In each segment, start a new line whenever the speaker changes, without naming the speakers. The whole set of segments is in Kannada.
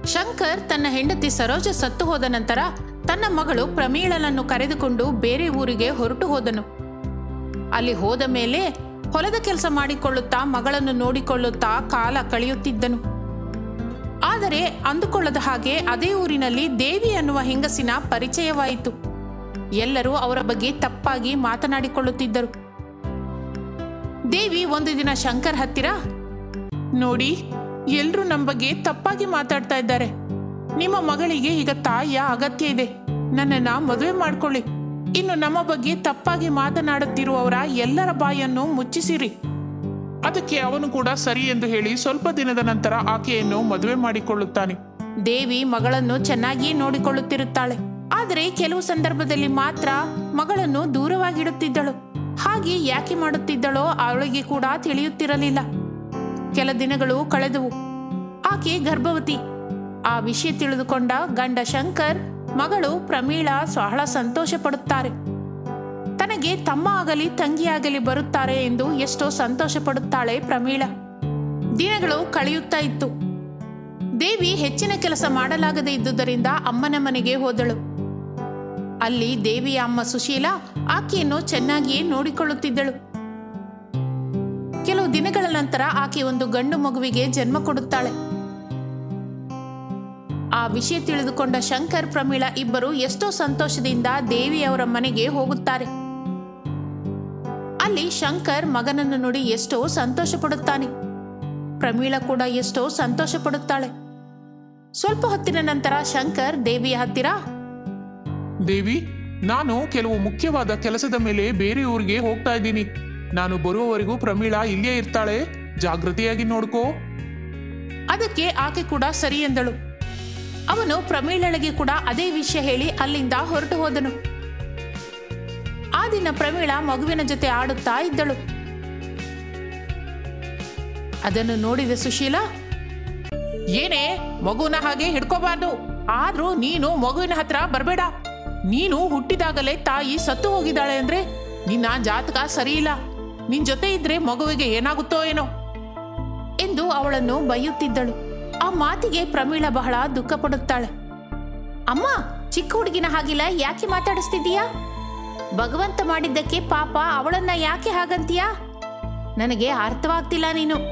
ಶಂಕರ್ ತನ್ನ ಹೆಂಡತಿ ಸರೋಜ ಸತ್ತು ಹೋದ ನಂತರ ತನ್ನ ಮಗಳು ಪ್ರಮೀಳನನ್ನು ಕರೆದುಕೊಂಡು ಬೇರೆ ಊರಿಗೆ ಹೊರಟು ಹೋದನು. ಅಲ್ಲಿ ಹೋದ ಮೇಲೆ ಹೊಲದ ಕೆಲಸ ಮಾಡಿಕೊಳ್ಳುತ್ತಾ ಮಗಳನ್ನು ನೋಡಿಕೊಳ್ಳುತ್ತಾ ಕಾಲ ಕಳೆಯುತ್ತಿದ್ದನು. ಆದರೆ ಅಂದುಕೊಳ್ಳದ ಹಾಗೆ ಅದೇ ಊರಿನಲ್ಲಿ ದೇವಿ ಅನ್ನುವ ಹೆಂಗಸಿನ ಪರಿಚಯವಾಯಿತು. ಎಲ್ಲರೂ ಅವರ ಬಗ್ಗೆ ತಪ್ಪಾಗಿ ಮಾತನಾಡಿಕೊಳ್ಳುತ್ತಿದ್ದರು. ದೇವಿ ಒಂದು ದಿನ ಶಂಕರ್ ಹತ್ತಿರ, ನೋಡಿ, ಎಲ್ರೂ ನಮ್ಮ ಬಗ್ಗೆ ತಪ್ಪಾಗಿ ಮಾತಾಡ್ತಾ ಇದ್ದಾರೆ. ನಿಮ್ಮ ಮಗಳಿಗೆ ಈಗ ತಾಯಿಯ ಅಗತ್ಯ ಇದೆ. ನನ್ನನ್ನ ಮದುವೆ ಮಾಡ್ಕೊಳ್ಳಿ. ಇನ್ನು ನಮ್ಮ ಬಗ್ಗೆ ತಪ್ಪಾಗಿ ಮಾತನಾಡುತ್ತಿರುವವರ ಎಲ್ಲರ ಬಾಯನ್ನು ಮುಚ್ಚಿಸಿರಿ.
ಅದಕ್ಕೆ ಅವನು ಕೂಡ ಸರಿ ಎಂದು ಹೇಳಿ ಸ್ವಲ್ಪ ದಿನದ ನಂತರ ಆಕೆಯನ್ನು ಮದುವೆ ಮಾಡಿಕೊಳ್ಳುತ್ತಾನೆ.
ದೇವಿ ಮಗಳನ್ನು ಚೆನ್ನಾಗಿ ನೋಡಿಕೊಳ್ಳುತ್ತಿರುತ್ತಾಳೆ. ಆದರೆ ಕೆಲವು ಸಂದರ್ಭದಲ್ಲಿ ಮಾತ್ರ ಮಗಳನ್ನು ದೂರವಾಗಿಡುತ್ತಿದ್ದಳು. ಹಾಗೆ ಯಾಕೆ ಮಾಡುತ್ತಿದ್ದಳೋ ಅವಳಿಗೆ ಕೂಡ ತಿಳಿಯುತ್ತಿರಲಿಲ್ಲ. ಕೆಲ ದಿನಗಳು ಕಳೆದವು. ಆಕೆ ಗರ್ಭವತಿ. ಆ ವಿಷಯ ತಿಳಿದುಕೊಂಡ ಗಂಡ ಶಂಕರ್ ಮಗಳು ಪ್ರಮೀಳಾ ಬಹಳ ಸಂತೋಷ ಪಡುತ್ತಾರೆ. ತನಗೆ ತಮ್ಮ ಆಗಲಿ ತಂಗಿಯಾಗಲಿ ಬರುತ್ತಾರೆ ಎಂದು ಎಷ್ಟೋ ಸಂತೋಷ ಪಡುತ್ತಾಳೆ ಪ್ರಮೀಳಾ. ದಿನಗಳು ಕಳೆಯುತ್ತಾ ಇತ್ತು. ದೇವಿ ಹೆಚ್ಚಿನ ಕೆಲಸ ಮಾಡಲಾಗದೇ ಇದ್ದುದರಿಂದ ಅಮ್ಮನ ಮನೆಗೆ ಹೋದಳು. ಅಲ್ಲಿ ದೇವಿಯ ಅಮ್ಮ ಸುಶೀಲಾ ಆಕೆಯನ್ನು ಚೆನ್ನಾಗಿಯೇ ನೋಡಿಕೊಳ್ಳುತ್ತಿದ್ದಳು. ಕೆಲವು ದಿನಗಳ ನಂತರ ಆಕೆ ಒಂದು ಗಂಡು ಮಗುವಿಗೆ ಜನ್ಮ ಕೊಡುತ್ತಾಳೆ. ಆ ವಿಷಯ ತಿಳಿದುಕೊಂಡ ಶಂಕರ್ ಪ್ರಮೀಳಾ ಇಬ್ಬರು ಎಷ್ಟೋ ಸಂತೋಷದಿಂದ ದೇವಿಯವರ ಮನೆಗೆ ಹೋಗುತ್ತಾರೆ. ಅಲ್ಲಿ ಶಂಕರ್ ಮಗನನ್ನು ನೋಡಿ ಎಷ್ಟೋ ಸಂತೋಷ ಪಡುತ್ತಾನೆ. ಪ್ರಮೀಳಾ ಕೂಡ ಎಷ್ಟೋ ಸಂತೋಷ ಪಡುತ್ತಾಳೆ. ಸ್ವಲ್ಪ ಹೊತ್ತಿನ ನಂತರ ಶಂಕರ್ ದೇವಿಯ ಹತ್ತಿರ,
ದೇವಿ, ನಾನು ಕೆಲವು ಮುಖ್ಯವಾದ ಕೆಲಸದ ಮೇಲೆ ಬೇರೆ ಊರಿಗೆ ಹೋಗ್ತಾ ಇದ್ದೀನಿ. ನಾನು ಬರುವವರೆಗೂ ಪ್ರಮೀಳಾ ಇಲ್ಲೇ ಇರ್ತಾಳೆ. ಜಾಗೃತಿಯಾಗಿ ನೋಡ್ಕೋ.
ಅದಕ್ಕೆ ಆಕೆ ಕೂಡ ಸರಿ ಎಂದಳು. ಅವನು ಪ್ರಮೀಳಳಿಗೆ ಕೂಡ ಅದೇ ವಿಷಯ ಹೇಳಿ ಅಲ್ಲಿಂದ ಹೊರಟು ಹೋದನು. ಆ ದಿನ ಪ್ರಮೀಳಾ ಮಗುವಿನ ಜೊತೆ ಆಡುತ್ತಾ ಇದ್ದಳು. ಅದನ್ನು ನೋಡಿದ ಸುಶೀಲಾ,
ಏನೇ, ಮಗುನ ಹಾಗೆ ಹಿಡ್ಕೋಬಾರ್ದು. ಆದ್ರೂ ನೀನು ಮಗುವಿನ ಹತ್ರ ಬರಬೇಡ. ನೀನು ಹುಟ್ಟಿದಾಗಲೇ ತಾಯಿ ಸತ್ತು ಹೋಗಿದ್ದಾಳೆ ಅಂದ್ರೆ ನಿನ್ನ ಜಾತಕ ಸರಿ ಇಲ್ಲ. ನಿನ್ ಜೊತೆ ಇದ್ರೆ ಮಗುವಿಗೆ ಏನಾಗುತ್ತೋ ಏನೋ
ಎಂದು ಅವಳನ್ನು ಬೈಯುತ್ತಿದ್ದಳು. ಆ ಮಾತಿಗೆ ಪ್ರಮೀಳಾ ಬಹಳ ದುಃಖ ಪಡುತ್ತಾಳೆ. ಅಮ್ಮ, ಚಿಕ್ಕ ಹುಡುಗಿನ ಹಾಗಿಲ್ಲ, ಯಾಕೆ ಮಾತಾಡಿಸ್ತಿದ್ದೀಯಾ? ಭಗವಂತ ಮಾಡಿದ್ದಕ್ಕೆ ಪಾಪ ಅವಳನ್ನ ಯಾಕೆ ಹಾಗಂತೀಯಾ? ನನಗೆ ಅರ್ಥವಾಗ್ತಿಲ್ಲ.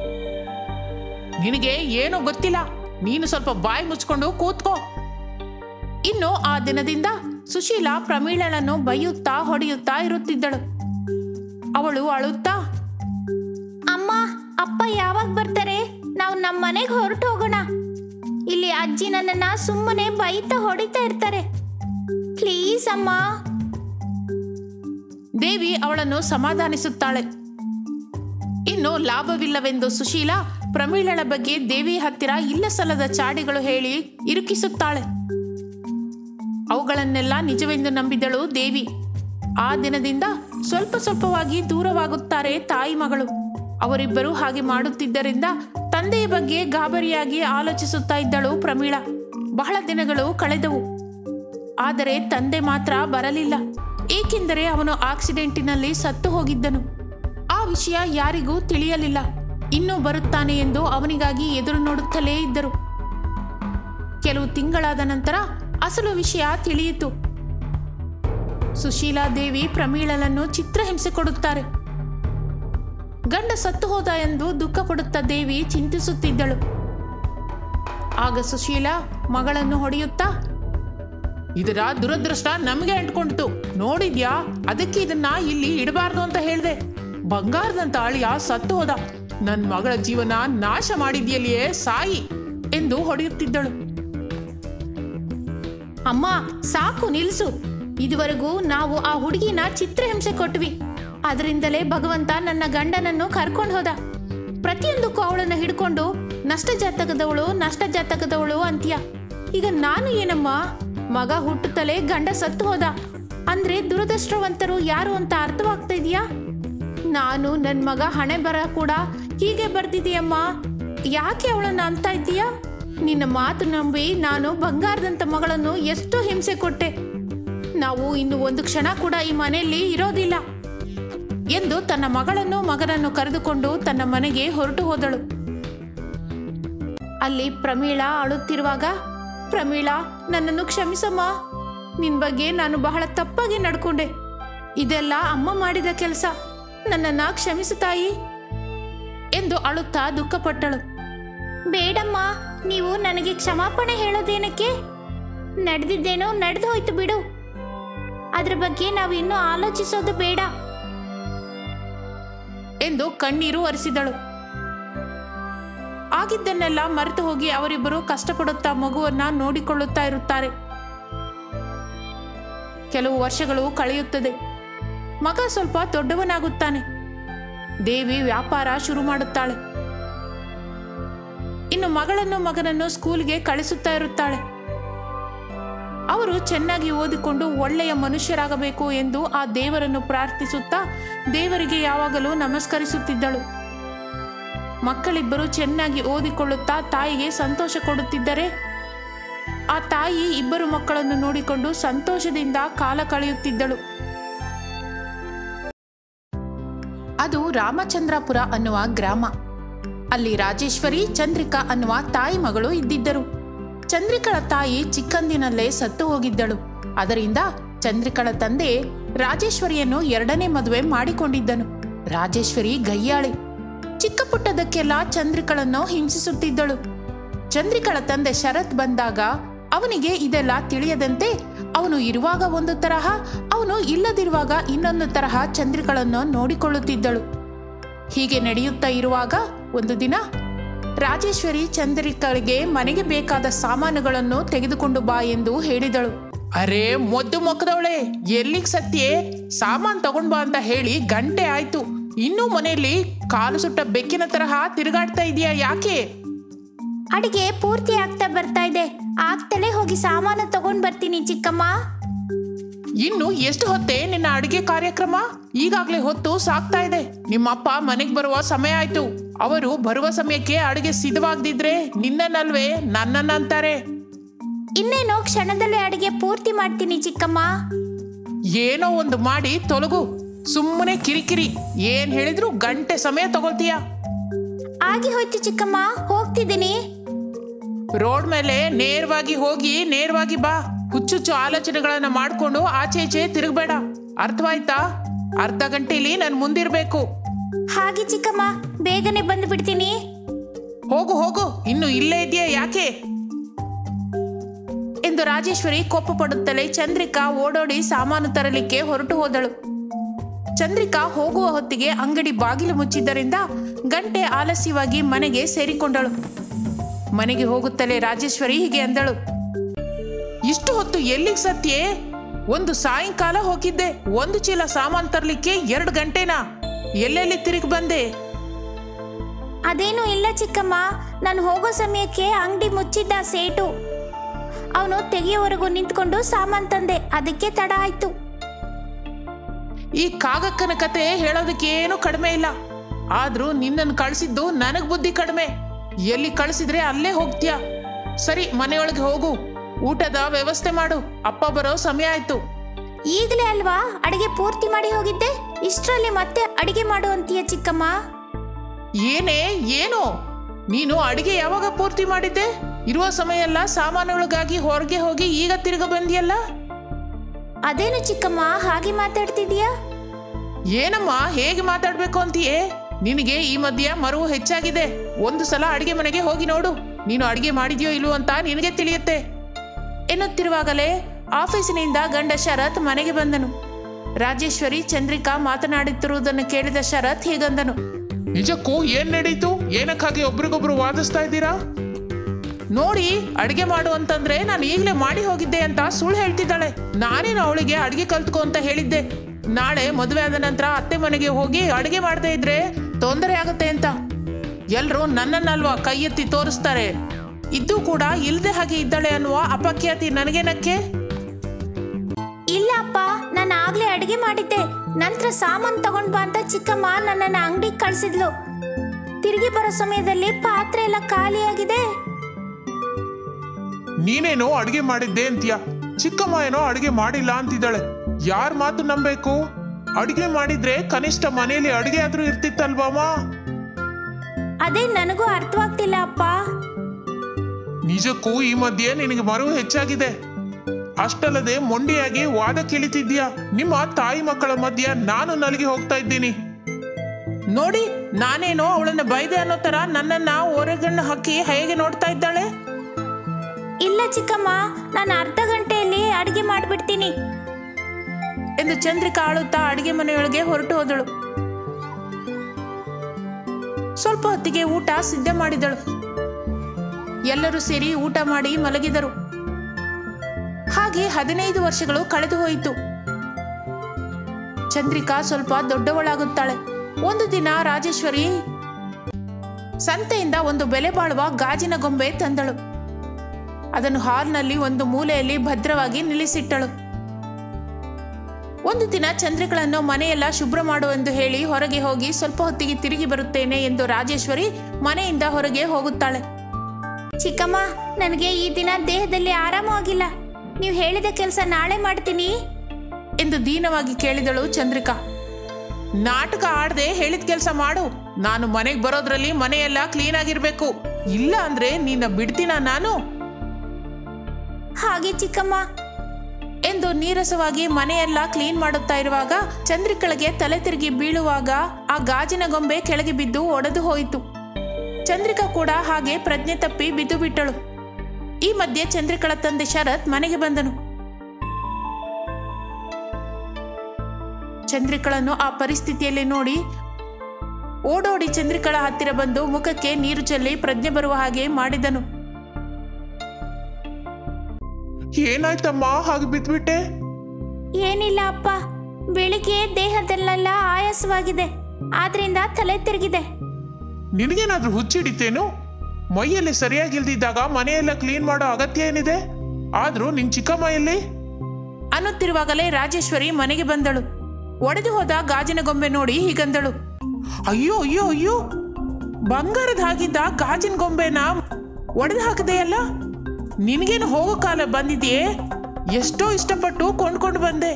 ನಿನಗೆ ಏನೂ ಗೊತ್ತಿಲ್ಲ. ನೀನು ಸ್ವಲ್ಪ ಬಾಯಿ ಮುಚ್ಕೊಂಡು ಕೂತ್ಕೋ.
ಇನ್ನು ಆ ದಿನದಿಂದ ಸುಶೀಲಾ ಪ್ರಮೀಳಳನ್ನು ಬೈಯುತ್ತಾ ಹೊಡೆಯುತ್ತಾ ಇರುತ್ತಿದ್ದಳು. ಅವಳು ಅಳುತ್ತಾ, ಅಮ್ಮ, ಅಪ್ಪ ಯಾವಾಗ ಬರ್ತಾರೆ? ನಾವು ನಮ್ಮ ಮನೆಗೆ ಹೊರಟು ಹೋಗೋಣ. ಇಲ್ಲಿ ಅಜ್ಜಿ ನನ್ನನ್ನ ಸುಮ್ಮನೆ ಬೈತಾ ಹೊಡಿತಾ ಇರ್ತಾರೆ. ಪ್ಲೀಸ್ ಅಮ್ಮ. ದೇವಿ ಅವಳನ್ನು ಸಮಾಧಾನಿಸುತ್ತಾಳೆ. ಇನ್ನು ಲಾಭವಿಲ್ಲವೆಂದು ಸುಶೀಲಾ ಪ್ರಮೀಳಳ ಬಗ್ಗೆ ದೇವಿ ಹತ್ತಿರ ಇಲ್ಲ ಸಲ್ಲದ ಚಾಡಿಗಳು ಹೇಳಿ ಇರುಕಿಸುತ್ತಾಳೆ. ಅವುಗಳನ್ನೆಲ್ಲ ನಿಜವೆಂದು ನಂಬಿದಳು ದೇವಿ. ಆ ದಿನದಿಂದ ಸ್ವಲ್ಪ ಸ್ವಲ್ಪವಾಗಿ ದೂರವಾಗುತ್ತಾರೆ ತಾಯಿ ಮಗಳು. ಅವರಿಬ್ಬರು ಹಾಗೆ ಮಾಡುತ್ತಿದ್ದರಿಂದ ತಂದೆಯ ಬಗ್ಗೆ ಗಾಬರಿಯಾಗಿ ಆಲೋಚಿಸುತ್ತಾ ಇದ್ದಳು ಪ್ರಮೀಳಾ. ಬಹಳ ದಿನಗಳು ಕಳೆದವು. ಆದರೆ ತಂದೆ ಮಾತ್ರ ಬರಲಿಲ್ಲ. ಏಕೆಂದರೆ ಅವನು ಆಕ್ಸಿಡೆಂಟಿನಲ್ಲಿ ಸತ್ತು ಹೋಗಿದ್ದನು. ಆ ವಿಷಯ ಯಾರಿಗೂ ತಿಳಿಯಲಿಲ್ಲ. ಇನ್ನೂ ಬರುತ್ತಾನೆ ಎಂದು ಅವನಿಗಾಗಿ ಎದುರು ನೋಡುತ್ತಲೇ ಇದ್ದರು. ಕೆಲವು ತಿಂಗಳಾದ ನಂತರ ಅಸಲು ವಿಷಯ ತಿಳಿಯಿತು. ಸುಶೀಲಾ ದೇವಿ ಪ್ರಮೀಳಳನ್ನು ಚಿತ್ರಹಿಂಸೆ ಕೊಡುತ್ತಾರೆ. ಗಂಡ ಸತ್ತು ಹೋದ ಎಂದು ದುಃಖ ಪಡುತ್ತಾ ದೇವಿ ಚಿಂತಿಸುತ್ತಿದ್ದಳು. ಆಗ ಸುಶೀಲಾ ಮಗಳನ್ನು ಹೊಡೆಯುತ್ತಾ,
ಇದರ ದುರದೃಷ್ಟ ನಮಗೆ ಅಂಟ್ಕೊಂಡಿತು. ನೋಡಿದ್ಯಾ, ಅದಕ್ಕೆ ಇದನ್ನ ಇಲ್ಲಿ ಇಡಬಾರ್ದು ಅಂತ ಹೇಳ್ದೆ. ಬಂಗಾರದಂತ ಅಳಿಯ ಸತ್ತು ಹೋದ. ನನ್ನ ಮಗಳ ಜೀವನ ನಾಶ ಮಾಡಿದ್ಯಲ್ಲಿಯೇ ಸಾಯಿ ಎಂದು ಹೊಡೆಯುತ್ತಿದ್ದಳು.
ಅಮ್ಮ, ಸಾಕು, ನಿಲ್ಲಿಸು. ಇದುವರೆಗೂ ನಾವು ಆ ಹುಡುಗಿನ ಚಿತ್ರಹಿಂಸೆ ಕೊಟ್ವಿ. ಅದರಿಂದಲೇ ಭಗವಂತ ನನ್ನ ಗಂಡನನ್ನು ಕರ್ಕೊಂಡು ಹೋದ. ಪ್ರತಿಯೊಂದಕ್ಕೂ ಅವಳನ್ನು ಹಿಡ್ಕೊಂಡು ನಷ್ಟ ಜಾತಕದವಳು ಅಂತೀಯ. ಈಗ ನಾನು ಏನಮ್ಮ? ಮಗ ಹುಟ್ಟುತ್ತಲೇ ಗಂಡ ಸತ್ತು ಹೋದ ಅಂದ್ರೆ ದುರದೃಷ್ಟವಂತರು ಯಾರು ಅಂತ ಅರ್ಥವಾಗ್ತಾ ಇದೆಯಾ? ನಾನು ನನ್ನ ಮಗ ಹಣೆ ಬರ ಕೂಡ ಹೀಗೆ ಬರ್ದಿದೆಯಮ್ಮ. ಯಾಕೆ ಅವಳನ್ನ ಅಂತ ಇದ್ದೀಯಾ? ನಿನ್ನ ಮಾತು ನಂಬಿ ನಾನು ಬಂಗಾರದಂತ ಮಗಳನ್ನು ಎಷ್ಟೋ ಹಿಂಸೆ ಕೊಟ್ಟೆ. ನಾವು ಇನ್ನು ಒಂದು ಕ್ಷಣ ಕೂಡ ಈ ಮನೆಯಲ್ಲಿ ಇರೋದಿಲ್ಲ ಎಂದು ತನ್ನ ಮಗಳನ್ನು ಮಗನನ್ನು ಕರೆದುಕೊಂಡು ತನ್ನ ಮನೆಗೆ ಹೊರಟು ಹೋದಳು. ಅಲ್ಲಿ ಪ್ರಮೀಳಾ ಅಳುತ್ತಿರುವಾಗ, ಪ್ರಮೀಳಾ, ನನ್ನನ್ನು ಕ್ಷಮಿಸಮ್ಮ. ನಿನ್ ಬಗ್ಗೆ ನಾನು ಬಹಳ ತಪ್ಪಾಗಿ ನಡ್ಕೊಂಡೆ. ಇದೆಲ್ಲ ಅಮ್ಮ ಮಾಡಿದ ಕೆಲಸ. ನನ್ನನ್ನ ಕ್ಷಮಿಸು ತಾಯಿ ಎಂದು ಅಳುತ್ತಾ ದುಃಖಪಟ್ಟಳು. ಬೇಡಮ್ಮ, ನೀವು ನನಗೆ ಕ್ಷಮಾಪಣೆ ಹೇಳೋದೇನಕ್ಕೆ? ನಡೆದಿದ್ದೇನೋ ನಡೆದು ಹೋಯ್ತು ಬಿಡು. ಅದ್ರ ಬಗ್ಗೆ ನಾವು ಇನ್ನೂ ಆಲೋಚಿಸೋದು ಬೇಡ ಎಂದು ಕಣ್ಣೀರು ಒರೆಸಿದಳು. ಆಗಿದ್ದನ್ನೆಲ್ಲ ಮರೆತು ಹೋಗಿ ಅವರಿಬ್ಬರು ಕಷ್ಟಪಡುತ್ತಾ ಮಗುವನ್ನ ನೋಡಿಕೊಳ್ಳುತ್ತಾ ಇರುತ್ತಾರೆ. ಕೆಲವು ವರ್ಷಗಳು ಕಳೆಯುತ್ತದೆ. ಮಗ ಸ್ವಲ್ಪ ದೊಡ್ಡವನಾಗುತ್ತಾನೆ. ದೇವಿ ವ್ಯಾಪಾರ ಶುರು ಮಾಡುತ್ತಾಳೆ. ಇನ್ನು ಮಗನನ್ನು ಸ್ಕೂಲ್ಗೆ ಕಳಿಸುತ್ತಾ ಇರುತ್ತಾಳೆ. ಅವರು ಚೆನ್ನಾಗಿ ಓದಿಕೊಂಡು ಒಳ್ಳೆಯ ಮನುಷ್ಯರಾಗಬೇಕು ಎಂದು ಆ ದೇವರನ್ನು ಪ್ರಾರ್ಥಿಸುತ್ತಾ ದೇವರಿಗೆ ಯಾವಾಗಲೂ ನಮಸ್ಕರಿಸುತ್ತಿದ್ದಳು. ಮಕ್ಕಳಿಬ್ಬರು ಚೆನ್ನಾಗಿ ಓದಿಕೊಳ್ಳುತ್ತಾ ತಾಯಿಗೆ ಸಂತೋಷ ಕೊಡುತ್ತಿದ್ದರೆ ಆ ತಾಯಿ ಇಬ್ಬರು ಮಕ್ಕಳನ್ನು ನೋಡಿಕೊಂಡು ಸಂತೋಷದಿಂದ ಕಾಲ ಕಳೆಯುತ್ತಿದ್ದಳು. ಅದು ರಾಮಚಂದ್ರಾಪುರ ಅನ್ನುವ ಗ್ರಾಮ. ಅಲ್ಲಿ ರಾಜೇಶ್ವರಿ, ಚಂದ್ರಿಕಾ ಅನ್ನುವ ತಾಯಿ ಮಗಳು ಇದ್ದಿದ್ದರು. ಚಂದ್ರಿಕಳ ತಾಯಿ ಚಿಕ್ಕಂದಿನಲ್ಲೇ ಸತ್ತು ಹೋಗಿದ್ದಳು. ಅದರಿಂದ ಚಂದ್ರಿಕಳ ತಂದೆ ರಾಜೇಶ್ವರಿಯನ್ನು ಎರಡನೇ ಮದುವೆ ಮಾಡಿಕೊಂಡಿದ್ದನು. ರಾಜೇಶ್ವರಿ ಗಯ್ಯಾಳಿ. ಚಿಕ್ಕ ಪುಟ್ಟದಕ್ಕೆಲ್ಲ ಚಂದ್ರಿಕಳನ್ನು ಹಿಂಸಿಸುತ್ತಿದ್ದಳು. ಚಂದ್ರಿಕಳ ತಂದೆ ಶರತ್ ಬಂದಾಗ ಅವನಿಗೆ ಇದೆಲ್ಲ ತಿಳಿಯದಂತೆ ಅವನು ಇರುವಾಗ ಒಂದು ತರಹ, ಅವನು ಇಲ್ಲದಿರುವಾಗ ಇನ್ನೊಂದು ತರಹ ಚಂದ್ರಿಕಳನ್ನು ನೋಡಿಕೊಳ್ಳುತ್ತಿದ್ದಳು. ಹೀಗೆ ನಡೆಯುತ್ತಾ ಇರುವಾಗ ಒಂದು ದಿನ ರಾಜೇಶ್ವರಿ ಚಂದ್ರಿಕಳಿಗೆ ಮನೆಗೆ ಬೇಕಾದ ಸಾಮಾನುಗಳನ್ನು ತೆಗೆದುಕೊಂಡು ಬಾ ಎಂದು ಹೇಳಿದಳು.
ಅರೇ ಮೊದ್ದು ಮೊಕ್ಕದವಳೆ, ಎಲ್ಲಿಗೆ ಸತ್ಯೆ? ಸಾಮಾನ್ ತಗೊಂಡ್ ಬಾ ಅಂತ ಹೇಳಿ ಗಂಟೆ ಆಯ್ತು. ಇನ್ನೂ ಮನೆಯಲ್ಲಿ ಕಾಲು ಸುಟ್ಟ ಬೆಕ್ಕಿನ ತರಹ ತಿರುಗಾಡ್ತಾ ಇದೀಯಾ, ಯಾಕೆ?
ಅಡಿಗೆ ಪೂರ್ತಿ ಆಗ್ತಾ ಬರ್ತಾ ಇದೆ. ಆಗ್ತಲೇ ಹೋಗಿ ಸಾಮಾನು ತಗೊಂಡ್ ಬರ್ತೀನಿ ಚಿಕ್ಕಮ್ಮ.
ಇನ್ನು ಎಷ್ಟು ಹೊತ್ತೇ ನಿನ್ನ ಅಡಿಗೆ ಕಾರ್ಯಕ್ರಮ? ಈಗಾಗ್ಲೇ ಹೊತ್ತು ಸಾಕ್ತಾ ಇದೆ. ನಿಮ್ಮಪ್ಪ ಮನೆಗೆ ಬರುವ ಸಮಯ ಆಯ್ತು. ಅವರು ಬರುವ ಸಮಯಕ್ಕೆ ಅಡಿಗೆ ಸಿದ್ಧವಾಗದಿದ್ರೆ ನಿನ್ನನ್ನಲ್ವೇ ನನ್ನನ್ನ ಅಂತಾರೆ.
ಇನ್ನೇನೋ ಕ್ಷಣದಲ್ಲೇ ಅಡಿಗೆ ಪೂರ್ತಿ ಮಾಡ್ತೀನಿ ಚಿಕ್ಕಮ್ಮ.
ಏನೋ ಒಂದು ಮಾಡಿ ತೊಲಗು. ಸುಮ್ಮನೆ ಕಿರಿಕಿರಿ. ಏನ್ ಹೇಳಿದ್ರು ಗಂಟೆ ಸಮಯ ತಗೊಳ್ತೀಯ.
ಆಗಿ ಹೋಯ್ತು ಚಿಕ್ಕಮ್ಮ, ಹೋಗ್ತಿದ್ದೀನಿ.
ರೋಡ್ ಮೇಲೆ ನೇರವಾಗಿ ಹೋಗಿ ನೇರವಾಗಿ ಬಾ. ಹುಚ್ಚುಚ್ಚು ಆಲೋಚನೆಗಳನ್ನ ಮಾಡ್ಕೊಂಡು ಆಚೆ ಈಚೆ ತಿರುಗಬೇಡ. ಅರ್ಥವಾಯ್ತಾ? ಅರ್ಧ ಗಂಟೆಲಿ ನಾನು ಮುಂದಿರ್ಬೇಕು.
ಹಾಗೆ ಚಿಕ್ಕಮ್ಮ, ಬೇಗನೆ ಬಂದು ಬಿಡ್ತೀನಿ.
ಹೋಗು ಹೋಗು, ಇನ್ನು ಇಲ್ಲೇ ಇದೆಯಾ ಯಾಕೆ
ಎಂದು ರಾಜೇಶ್ವರಿ ಕೋಪ ಪಡುತ್ತಲೇ ಚಂದ್ರಿಕಾ ಓಡೋಡಿ ಸಾಮಾನು ತರಲಿಕ್ಕೆ ಹೊರಟು ಹೋದಳು. ಚಂದ್ರಿಕಾ ಹೋಗುವ ಹೊತ್ತಿಗೆ ಅಂಗಡಿ ಬಾಗಿಲು ಮುಚ್ಚಿದ್ದರಿಂದ ಗಂಟೆ ಆಲಸ್ಯವಾಗಿ ಮನೆಗೆ ಸೇರಿಕೊಂಡಳು. ಮನೆಗೆ ಹೋಗುತ್ತಲೇ ರಾಜೇಶ್ವರಿ ಹೀಗೆ ಅಂದಳು.
ಇಷ್ಟು ಹೊತ್ತು ಎಲ್ಲಿಗೆ ಸತ್ಯೆ? ಒಂದು ಸಾಯಂಕಾಲ ಹೋಗಿದ್ದೆ. ಒಂದು ಚೀಲ ಸಾಮಾನು ತರಲಿಕ್ಕೆ 2 ಗಂಟೆನಾ? ಎಲ್ಲೆಲ್ಲಿ ತಿರುಗಿ ಬಂದೆ?
ಅದೇನೂ ಇಲ್ಲ ಚಿಕ್ಕಮ್ಮ, ನಾನು ಹೋಗೋ ಸಮಯಕ್ಕೆ ಅಂಗಡಿ ಮುಚ್ಚಿದ್ದ ಸೇಟು. ಅವನು ತೆಗೆಯುವವರೆಗೂ ನಿಂತ್ಕೊಂಡು ಸಾಮಾನು ತಂದೆ, ಅದಕ್ಕೆ ತಡ ಆಯ್ತು.
ಈ ಕಾಗಕ್ಕನ ಕತೆ ಹೇಳೋದಕ್ಕೆ ಏನು ಕಡಿಮೆ ಇಲ್ಲ. ಆದ್ರೂ ನಿನ್ನನ್ನು ಕಳಿಸಿದ್ದು ನನಗ್ ಬುದ್ಧಿ ಕಡಿಮೆ. ಎಲ್ಲಿ ಕಳಿಸಿದ್ರೆ ಅಲ್ಲೇ ಹೋಗ್ತೀಯ. ಸರಿ, ಮನೆಯೊಳಗೆ ಹೋಗು. ಊಟದ ವ್ಯವಸ್ಥೆ ಮಾಡು. ಅಪ್ಪ ಬರೋ ಸಮಯ ಆಯ್ತು.
ಈಗಲೇ ಅಲ್ವಾ ಅಡಿಗೆ ಪೂರ್ತಿ ಮಾಡಿ ಹೋಗಿದ್ದೆ, ಇಷ್ಟರಲ್ಲಿ ಮತ್ತೆ ಅಡಿಗೆ ಮಾಡು ಅಂತೀಯ ಚಿಕ್ಕಮ್ಮ?
ಏನೇ ಏನು ನೀನು ಅಡಿಗೆ ಯಾವಾಗ ಪೂರ್ತಿ ಮಾಡಿದ್ದೆ? ಇರುವ ಸಮಯ ಎಲ್ಲ ಸಾಮಾನುಗಳಿಗಾಗಿ ಹೊರಗೆ ಹೋಗಿ ಈಗ ತಿರುಗ ಬಂದಿಯಲ್ಲ.
ಅದೇನು ಚಿಕ್ಕಮ್ಮ ಹಾಗೆ ಮಾತಾಡ್ತಿದೀಯಾ?
ಏನಮ್ಮ ಹೇಗೆ ಮಾತಾಡ್ಬೇಕು ಅಂತೀಯೇ? ನಿನಗೆ ಈ ಮಧ್ಯ ಮರುವು ಹೆಚ್ಚಾಗಿದೆ. ಒಂದು ಸಲ ಅಡಿಗೆ ಮನೆಗೆ ಹೋಗಿ ನೋಡು. ನೀನು ಅಡಿಗೆ ಮಾಡಿದ್ಯೋ ಇಲ್ವೋ ಅಂತ ನಿನಗೆ ತಿಳಿಯುತ್ತೆ
ಎನ್ನುತ್ತಿರುವಾಗಲೇ ಆಫೀಸಿನಿಂದ ಗಂಡ ಶರತ್ ಮನೆಗೆ ಬಂದನು. ರಾಜೇಶ್ವರಿ ಚಂದ್ರಿಕಾ ಮಾತನಾಡುತ್ತಿರುವುದನ್ನು ಕೇಳಿದ ಶರತ್ ಹೀಗಂದನು.
ನಿಜಕ್ಕೂ ಏನ್ ನಡೀತು? ಏನಕ್ಕಾಗಿ ಒಬ್ರಿಗೊಬ್ರು ವಾದಿಸ್ತಾ ಇದ್ದೀರಾ? ನೋಡಿ, ಅಡಿಗೆ ಮಾಡು ಅಂತಂದ್ರೆ ನಾನು ಈಗಲೇ ಮಾಡಿ ಹೋಗಿದ್ದೆ ಅಂತ ಸುಳ್ಳು ಹೇಳ್ತಿದ್ದಾಳೆ. ನಾನೇನು ಅವಳಿಗೆ ಅಡಿಗೆ ಕಲ್ತ್ಕೊ ಅಂತ ಹೇಳಿದ್ದೆ. ನಾಳೆ ಮದುವೆ ಆದ ನಂತರ ಅತ್ತೆ ಮನೆಗೆ ಹೋಗಿ ಅಡಿಗೆ ಮಾಡದೇ ಇದ್ರೆ ತೊಂದರೆ ಆಗುತ್ತೆ ಅಂತ. ಎಲ್ರು ನನ್ನನ್ನಲ್ವಾ ಕೈ ಎತ್ತಿ ತೋರಿಸ್ತಾರೆ. ಇದ್ದು ಕೂಡ ಇಲ್ದೆ ಹಾಗೆ ಇದ್ದಾಳೆ ಅನ್ನುವ ಅಪಖ್ಯಾತಿ ನನಗೇನಕ್ಕೆ?
ಇಲ್ಲ ಅಪ್ಪ, ನಾನು ಆಗ್ಲೇ ಅಡಿಗೆ ಮಾಡಿದ್ದೆ. ನಂತರ ಸಾಮಾನು ತಗೊಂಡ್ ಬಾ ಅಂತ ಚಿಕ್ಕಮ್ಮ ನನ್ನನ್ನು ಅಂಗಡಿಗೆ ಕಳ್ಸಿದ್ಲು. ತಿರುಗಿ ಬರೋ ಸಮಯದಲ್ಲಿ ಪಾತ್ರೆ ಎಲ್ಲ ಖಾಲಿಯಾಗಿದೆ.
ನೀನೇನೋ ಅಡಿಗೆ ಮಾಡಿದ್ದೆ ಅಂತೀಯ, ಚಿಕ್ಕಮ್ಮ ಏನೋ ಅಡಿಗೆ ಮಾಡಿಲ್ಲ ಅಂತಿದ್ದಾಳೆ. ಯಾರ ಮಾತು ನಂಬೇಕು? ಅಡಿಗೆ ಮಾಡಿದ್ರೆ ಕನಿಷ್ಠ ಮನೆಯಲ್ಲಿ ಅಡಿಗೆ ಆದ್ರೂ ಇರ್ತಿತ್ತಲ್ವಮ್ಮ.
ಅದೇ ನನಗೂ ಅರ್ಥವಾಗ್ತಿಲ್ಲ ಅಪ್ಪ.
ನಿಜಕ್ಕೂ ಈ ಮಧ್ಯೆ ನಿನಗೆ ಮರವು ಹೆಚ್ಚಾಗಿದೆ. ಅಷ್ಟಲ್ಲದೆ ಮೊಂಡಿಯಾಗಿ ವಾದ ಕೇಳಿತಿದ್ಯಾ. ನಿಮ್ಮ ತಾಯಿ ಮಕ್ಕಳ ಮಧ್ಯ ನಾನು ನಲಿಗೆ ಹೋಗ್ತಾ ಇದ್ದೀನಿ.
ನೋಡಿ, ನಾನೇನೋ ಅವಳನ್ನ ಬೈದೆ ಅನ್ನೋ ತರ ನನ್ನನ್ನ ಹೊರಗಣ್ಣು ಹಾಕಿ ಹೇಗೆ ನೋಡ್ತಾ ಇದ್ದಾಳೆ.
ಇಲ್ಲ ಚಿಕ್ಕಮ್ಮ, ನಾನು ಅರ್ಧ ಗಂಟೆಯಲ್ಲಿ ಅಡಿಗೆ ಮಾಡಿಬಿಡ್ತೀನಿ
ಎಂದು ಚಂದ್ರಿಕಾ ಅಳುತ್ತಾ ಅಡಿಗೆ ಮನೆಯೊಳಗೆ ಹೊರಟು ಹೋದಳು. ಸ್ವಲ್ಪ ಹೊತ್ತಿಗೆ ಊಟ ಸಿದ್ಧ ಮಾಡಿದಳು. ಎಲ್ಲರೂ ಸೇರಿ ಊಟ ಮಾಡಿ ಮಲಗಿದರು. ಹಾಗೆ 15 ವರ್ಷಗಳು ಕಳೆದು ಹೋಯಿತು. ಚಂದ್ರಿಕಾ ಸ್ವಲ್ಪ ದೊಡ್ಡವಳಾಗುತ್ತಾಳೆ. ಒಂದು ದಿನ ರಾಜೇಶ್ವರಿ ಸಂತೆಯಿಂದ ಒಂದು ಬೆಲೆ ಬಾಳುವ ಗಾಜಿನ ಗೊಂಬೆ ತಂದಳು. ಅದನ್ನು ಹಾಲ್ನಲ್ಲಿ ಒಂದು ಮೂಲೆಯಲ್ಲಿ ಭದ್ರವಾಗಿ ನಿಲ್ಲಿಸಿಟ್ಟಳು. ಒಂದು ದಿನ ಚಂದ್ರಿಕಳನ್ನು ಮನೆಯೆಲ್ಲ ಶುಭ್ರ ಮಾಡುವೆಂದು ಹೇಳಿ ಹೊರಗೆ ಹೋಗಿ ಸ್ವಲ್ಪ ಹೊತ್ತಿಗೆ ತಿರುಗಿ ಬರುತ್ತೇನೆ ಎಂದು ರಾಜೇಶ್ವರಿ ಮನೆಯಿಂದ ಹೊರಗೆ ಹೋಗುತ್ತಾಳೆ.
ಚಿಕ್ಕಮ್ಮ, ನನಗೆ ಈ ದಿನ ದೇಹದಲ್ಲಿ ಆರಾಮವಾಗಿಲ್ಲ. ನೀವು ಹೇಳಿದ ಕೆಲಸ ನಾಳೆ ಮಾಡ್ತೀನಿ
ಎಂದು ದೀನವಾಗಿ ಕೇಳಿದಳು ಚಂದ್ರಿಕಾ.
ನಾಟಕ ಆಡದೆ ಹೇಳಿದ ಕೆಲಸ ಮಾಡು. ನಾನು ಮನೆಗೆ ಬರೋದ್ರಲ್ಲಿ ಮನೆಯೆಲ್ಲ ಕ್ಲೀನ್ ಆಗಿರ್ಬೇಕು. ಇಲ್ಲ ಅಂದ್ರೆ ನಿನ್ನ ಬಿಡ್ತೀನ ನಾನು.
ಹಾಗೆ ಚಿಕ್ಕಮ್ಮ
ಎಂದು ನೀರಸವಾಗಿ ಮನೆಯೆಲ್ಲ ಕ್ಲೀನ್ ಮಾಡುತ್ತಾ ಇರುವಾಗ ಚಂದ್ರಿಕಳಿಗೆ ತಲೆ ತಿರುಗಿ ಬೀಳುವಾಗ ಆ ಗಾಜಿನ ಗೊಂಬೆ ಕೆಳಗೆ ಬಿದ್ದು ಒಡೆದು ಹೋಯಿತು. ಚಂದ್ರಿಕಾ ಕೂಡ ಹಾಗೆ ಪ್ರಜ್ಞೆ ತಪ್ಪಿ ಬಿದ್ದು ಬಿಟ್ಟಳು. ಈ ಮಧ್ಯೆ ಚಂದ್ರಿಕಳ ತಂದೆ ಶರತ್ ಮನೆಗೆ ಬಂದನು. ಚಂದ್ರಿಕಳನ್ನು ಆ ಪರಿಸ್ಥಿತಿಯಲ್ಲಿ ನೋಡಿ ಓಡೋಡಿ ಚಂದ್ರಿಕಳ ಹತ್ತಿರ ಬಂದು ಮುಖಕ್ಕೆ ನೀರು ಚೆಲ್ಲಿ ಪ್ರಜ್ಞೆ ಬರುವ ಹಾಗೆ ಮಾಡಿದನು.
ಏನಾಯ್ತಮ್ಮ, ಹಾಗೆ ಬಿದ್ಬಿಟ್ಟೆ?
ಏನಿಲ್ಲ ಅಪ್ಪ, ಬೆಳಿಗ್ಗೆ ದೇಹದಲ್ಲೆಲ್ಲ ಆಯಾಸವಾಗಿದೆ, ಆದ್ರಿಂದ ತಲೆ ತಿರುಗಿದೆ.
ನಿನಗೇನಾದ್ರೂ ಹುಚ್ಚಿಡಿತೇನು? ಮೈಯಲ್ಲಿ ಸರಿಯಾಗಿಲ್ದಿದ್ದಾಗ ಮನೆಯೆಲ್ಲ ಕ್ಲೀನ್ ಮಾಡೋ ಅಗತ್ಯ ಏನಿದೆ? ಆದ್ರೂ ನಿನ್ ಚಿಕ್ಕಮ್ಮ ಎಲ್ಲಿ?
ಅನ್ನುತ್ತಿರುವಾಗಲೇ ರಾಜೇಶ್ವರಿ ಮನೆಗೆ ಬಂದಳು. ಒಡೆದು ಹೋದ ಗಾಜಿನ ಗೊಂಬೆ ನೋಡಿ ಹೀಗಂದಳು.
ಅಯ್ಯೋ ಅಯ್ಯೋ ಅಯ್ಯೋ, ಬಂಗಾರದ ಹಾಗಿದ್ದ ಗಾಜಿನ ಗೊಂಬೆನ ಒಡೆದು ಹಾಕದೆಯಲ್ಲ. ನಿನಗೇನು ಹೋಗೋ ಕಾಲ ಬಂದಿದೆಯೇ? ಎಷ್ಟೋ ಇಷ್ಟಪಟ್ಟು ಕೊಂಡ್ಕೊಂಡು ಬಂದೆ.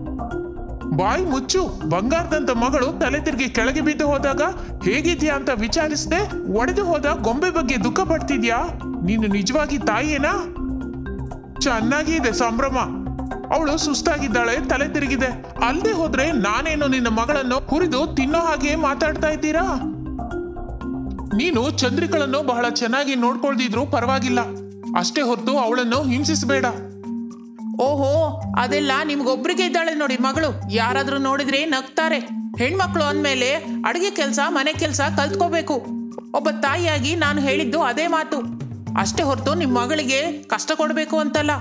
ಬಾಯಿ ಮುಚ್ಚು. ಬಂಗಾರದಂತ ಮಗಳು ತಲೆ ತಿರುಗಿ ಕೆಳಗೆ ಬಿದ್ದು ಹೋದಾಗ ಹೇಗಿದ್ಯಾ ಅಂತ ವಿಚಾರಿಸದೆ ಒಡೆದು ಹೋದ ಗೊಂಬೆ ಬಗ್ಗೆ ದುಃಖ ಪಡ್ತಿದ್ಯಾ? ನೀನು ನಿಜವಾಗಿ ತಾಯಿಯೇನಾ? ಚೆನ್ನಾಗಿ ಇದೆ ಸಂಭ್ರಮ. ಅವಳು ಸುಸ್ತಾಗಿದ್ದಾಳೆ, ತಲೆ ತಿರುಗಿದೆ. ಅಲ್ಲದೆ ಹೋದ್ರೆ ನಾನೇನು ನಿನ್ನ ಮಗಳನ್ನು ಹುರಿದು ತಿನ್ನೋ ಹಾಗೆ ಮಾತಾಡ್ತಾ ಇದ್ದೀರಾ? ನೀನು ಚಂದ್ರಿಕಳನ್ನು ಬಹಳ ಚೆನ್ನಾಗಿ ನೋಡ್ಕೊಳ್ದಿದ್ರು ಪರವಾಗಿಲ್ಲ, ಅಷ್ಟೇ ಹೊರತು ಅವಳನ್ನು ಹಿಂಸಿಸಬೇಡ.
ಓಹೋ, ಅದೆಲ್ಲ ನಿಮ್ಗೊಬ್ರಿಗೆ ಇದ್ದಾಳೆ ನೋಡಿ ಮಗಳು. ಯಾರಾದ್ರೂ ನೋಡಿದ್ರೆ ನಗ್ತಾರೆ. ಹೆಣ್ಮಕ್ಳು ಅಂದ್ಮೇಲೆ ಅಡುಗೆ ಕೆಲಸ, ಮನೆ ಕೆಲಸ ಕಲ್ತ್ಕೋಬೇಕು. ಒಬ್ಬ ತಾಯಿಯಾಗಿ ನಾನು ಹೇಳಿದ್ದು ಅದೇ ಮಾತು. ಅಷ್ಟೇ ಹೊರತು ನಿಮ್ಮ ಮಗಳಿಗೆ ಕಷ್ಟ ಕೊಡಬೇಕು ಅಂತಲ್ಲ.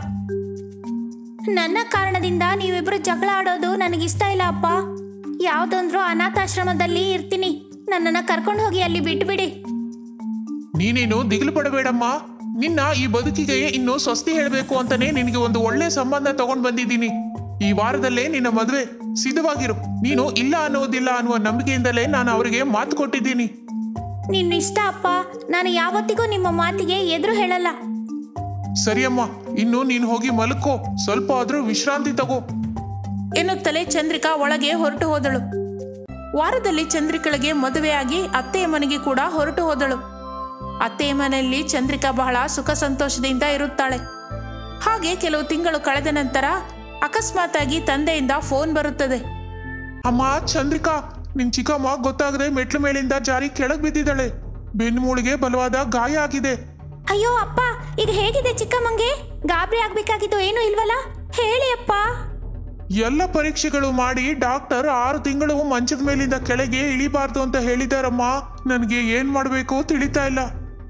ನನ್ನ ಕಾರಣದಿಂದ ನೀವಿಬ್ರು ಜಗಳ ಆಡೋದು ನನಗಿಷ್ಟ ಇಲ್ಲ ಅಪ್ಪ. ಯಾವುದೊಂದ್ರೂ ಅನಾಥಾಶ್ರಮದಲ್ಲಿ ಇರ್ತೀನಿ. ನನ್ನನ್ನು ಕರ್ಕೊಂಡು ಹೋಗಿ ಅಲ್ಲಿ ಬಿಟ್ಬಿಡಿ.
ನೀನೇನು ದಿಗಿಲು ಪಡಬೇಡಮ್ಮ. ನಿನ್ನ ಈ ಬದುಕಿಗೆ ಇನ್ನು ಸ್ವಸ್ತಿ ಹೇಳಬೇಕು ಅಂತಾನೆ ನಿನಗೆ ಒಂದು ಒಳ್ಳೆ ಸಂಬಂಧ ತಗೊಂಡ್ ಬಂದಿದ್ದೀನಿ. ಈ ವಾರದಲ್ಲೇ ನಿನ್ನ ಮದುವೆ. ಸಿದ್ಧವಾಗಿರು. ನೀನು ಇಲ್ಲ ಅನ್ನೋದಿಲ್ಲ ಅನ್ನುವ ನಂಬಿಕೆಯಿಂದಲೇ ನಾನು ಅವರಿಗೆ ಮಾತು ಕೊಟ್ಟಿದ್ದೀನಿ.
ನಿನ್ನ ಇಷ್ಟ ಅಪ್ಪ, ನಾನು ಯಾವತ್ತಿಗೂ ನಿಮ್ಮ ಮಾತಿಗೆ ಎದುರು ಹೇಳಲ್ಲ.
ಸರಿಯಮ್ಮ, ಇನ್ನು ನೀನು ಹೋಗಿ ಮಲ್ಕೋ. ಸ್ವಲ್ಪ ಆದ್ರೂ ವಿಶ್ರಾಂತಿ ತಗೋ
ಎನ್ನುತ್ತಲೇ ಚಂದ್ರಿಕಾ ಒಳಗೆ ಹೊರಟು ಹೋದಳು. ವಾರದಲ್ಲಿ ಚಂದ್ರಿಕಳಿಗೆ ಮದುವೆಯಾಗಿ ಅತ್ತೆಯ ಮನೆಗೆ ಕೂಡ ಹೊರಟು ಹೋದಳು. ಅತ್ತೆಯ ಮನೆಯಲ್ಲಿ ಚಂದ್ರಿಕಾ ಬಹಳ ಸುಖ ಸಂತೋಷದಿಂದ ಇರುತ್ತಾಳೆ. ಹಾಗೆ ಕೆಲವು ತಿಂಗಳು ಕಳೆದ ನಂತರ ಅಕಸ್ಮಾತಾಗಿ ತಂದೆಯಿಂದ ಫೋನ್ ಬರುತ್ತದೆ.
ಅಮ್ಮ ಚಂದ್ರಿಕಾ, ನಿನ್ ಚಿಕ್ಕಮ್ಮ ಗೊತ್ತಾಗದೆ ಮೆಟ್ಲು ಮೇಲಿಂದ ಜಾರಿ ಕೆಳಗ್ ಬಿದ್ದಿದ್ದಾಳೆ. ಬೆನ್ನು ಮೂಳಿಗೆ ಬಲವಾದ ಗಾಯ ಆಗಿದೆ.
ಅಯ್ಯೋ ಅಪ್ಪ, ಈಗ ಹೇಗಿದೆ ಚಿಕ್ಕಮ್ಮಂಗೆ? ಗಾಬರಿ ಆಗ್ಬೇಕಾಗಿದ್ದು ಏನೂ ಇಲ್ವಲ್ಲ? ಹೇಳಿ ಅಪ್ಪ.
ಎಲ್ಲ ಪರೀಕ್ಷೆಗಳು ಮಾಡಿ ಡಾಕ್ಟರ್ 6 ತಿಂಗಳು ಮಂಚದ ಮೇಲಿಂದ ಕೆಳಗೆ ಇಳಿಬಾರ್ದು ಅಂತ ಹೇಳಿದಾರಮ್ಮ. ನನಗೆ ಏನ್ ಮಾಡ್ಬೇಕು ತಿಳಿತಾ ಇಲ್ಲ.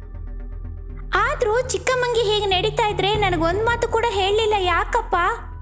ಆದ್ರೂ ಚಿಕ್ಕಮ್ಮಂಗೆ ಹೀಗೆ ನಡೀತಾ ಇದ್ರೆ ನನಗೊಂದು ಮಾತು ಕೂಡ ಹೇಳಲಿಲ್ಲ, ಯಾಕಪ್ಪ?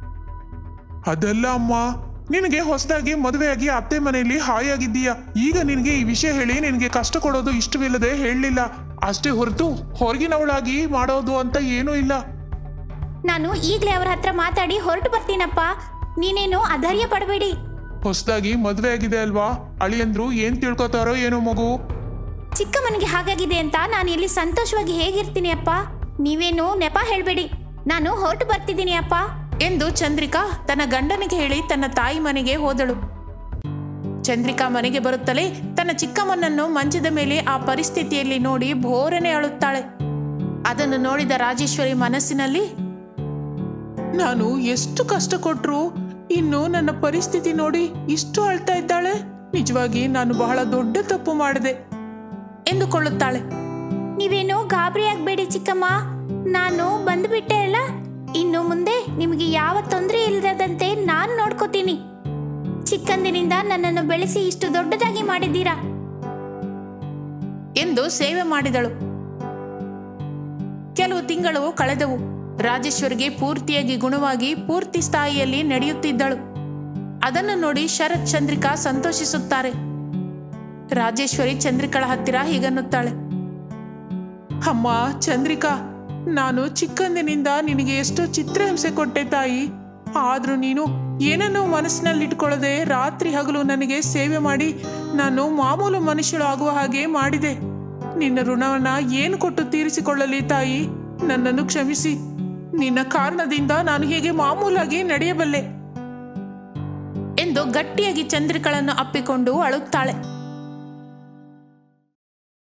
ಅದೆಲ್ಲ ಅಮ್ಮ, ನಿನಗೆ ಹೊಸದಾಗಿ ಮದುವೆಯಾಗಿ ಅತ್ತೆ ಮನೆಯಲ್ಲಿ ಹಾಯಾಗಿದ್ದೀಯ. ಈಗ ನಿನಗೆ ಈ ವಿಷಯ ಹೇಳಿ ನಿನಗೆ ಕಷ್ಟ ಕೊಡೋದು ಇಷ್ಟವಿಲ್ಲದೆ ಹೇಳಲಿಲ್ಲ. ಅಷ್ಟೇ ಹೊರತು ಹೊರಗಿನವಳಾಗಿ ಮಾಡೋದು ಅಂತ ಏನೂ ಇಲ್ಲ.
ನಾನು ಈಗಲೇ ಅವರ ಹತ್ರ ಮಾತಾಡಿ ಹೊರಟು ಬರ್ತೀನಪ್ಪ. ನೀನೇನು ಅಧೈರ್ಯ ಪಡಬೇಡಿ.
ಹೊಸದಾಗಿ ಮದುವೆ ಆಗಿದೆ ಅಲ್ವಾ, ಅಳಿಯಂದ್ರು ಏನ್ ತಿಳ್ಕೊತಾರೋ ಏನೋ ಮಗು.
ಚಿಕ್ಕಮ್ಮನಿಗೆ ಹಾಗಾಗಿದೆ ಅಂತ ನಾನು ಇಲ್ಲಿ ಸಂತೋಷವಾಗಿ ಹೇಗಿರ್ತೀನಿ ಅಪ್ಪ? ನೀವೇನು ನೆಪ ಹೇಳಬೇಡಿ. ನಾನು ಹೊರಟು ಬರ್ತಿದ್ದೀನಿ ಅಪ್ಪ
ಎಂದು ಚಂದ್ರಿಕಾ ತನ್ನ ಗಂಡನಿಗೆ ಹೇಳಿ ತನ್ನ ತಾಯಿ ಮನೆಗೆ ಹೋದಳು. ಚಂದ್ರಿಕಾ ಮನೆಗೆ ಬರುತ್ತಲೇ ತನ್ನ ಚಿಕ್ಕಮ್ಮನನ್ನು ಮಂಚದ ಮೇಲೆ ಆ ಪರಿಸ್ಥಿತಿಯಲ್ಲಿ ನೋಡಿ ಭೋರನೆ ಅಳುತ್ತಾಳೆ. ಅದನ್ನು ನೋಡಿದ ರಾಜೇಶ್ವರಿ ಮನಸ್ಸಿನಲ್ಲಿ,
ನಾನು ಎಷ್ಟು ಕಷ್ಟ ಕೊಟ್ರು ಇನ್ನು ನನ್ನ ಪರಿಸ್ಥಿತಿ ನೋಡಿ ಇಷ್ಟು ಅಳ್ತಾ ಇದ್ದಾಳೆ. ನಿಜವಾಗಿ ನಾನು ಬಹಳ ದೊಡ್ಡ ತಪ್ಪು ಮಾಡಿದೆ
ಎಂದುಕೊಳ್ಳುತ್ತಾಳೆ.
ನೀವೇನೋ ಗಾಬರಿ ಆಗ್ಬೇಡಿ ಚಿಕ್ಕಮ್ಮ, ನಾನು ಬಂದ್ಬಿಟ್ಟೆ ಅಲ್ಲ. ಇನ್ನು ಮುಂದೆ ನಿಮಗೆ ಯಾವ ತೊಂದರೆ ಇಲ್ಲದಂತೆ ನಾನು ನೋಡ್ಕೋತೀನಿ. ಚಿಕ್ಕಂದಿನಿಂದ ನನ್ನನ್ನು ಬೆಳೆಸಿ ಇಷ್ಟು ದೊಡ್ಡದಾಗಿ ಮಾಡಿದ್ದೀರಾ
ಎಂದು ಸೇವೆ ಮಾಡಿದಳು. ಕೆಲವು ತಿಂಗಳು ಕಳೆದವು. ರಾಜೇಶ್ವರಿಗೆ ಪೂರ್ತಿಯಾಗಿ ಗುಣವಾಗಿ ಪೂರ್ತಿ ಸ್ಥಾಯಿಯಲ್ಲಿ ನಡೆಯುತ್ತಿದ್ದಳು. ಅದನ್ನು ನೋಡಿ ಶರತ್ ಚಂದ್ರಿಕಾ ಸಂತೋಷಿಸುತ್ತಾರೆ. ರಾಜೇಶ್ವರಿ ಚಂದ್ರಿಕಳ ಹತ್ತಿರ ಹೀಗನ್ನುತ್ತಾಳೆ,
ಅಮ್ಮ ಚಂದ್ರಿಕಾ, ನಾನು ಚಿಕ್ಕಂದಿನಿಂದ ನಿನಗೆ ಎಷ್ಟೋ ಚಿತ್ರಹಿಂಸೆ ಕೊಟ್ಟೆ ತಾಯಿ. ಆದ್ರೂ ನೀನು ಏನನ್ನೂ ಮನಸ್ಸಿನಲ್ಲಿಟ್ಕೊಳ್ಳದೆ ರಾತ್ರಿ ಹಗಲು ನನಗೆ ಸೇವೆ ಮಾಡಿ ನಾನು ಮಾಮೂಲು ಮನುಷ್ಯಳು ಆಗುವ ಹಾಗೆ ಮಾಡಿದೆ. ನಿನ್ನ ಋಣವನ್ನ ಏನು ಕೊಟ್ಟು ತೀರಿಸಿಕೊಳ್ಳಲಿ ತಾಯಿ, ನನ್ನನ್ನು ಕ್ಷಮಿಸಿ. ನಿನ್ನ ಕಾರಣದಿಂದ ನಾನು ಹೇಗೆ ಮಾಮೂಲಾಗಿ ನಡೆಯಬಲ್ಲೆ
ಎಂದು ಗಟ್ಟಿಯಾಗಿ ಚಂದ್ರಿಕಳನ್ನು ಅಪ್ಪಿಕೊಂಡು ಅಳುತ್ತಾಳೆ.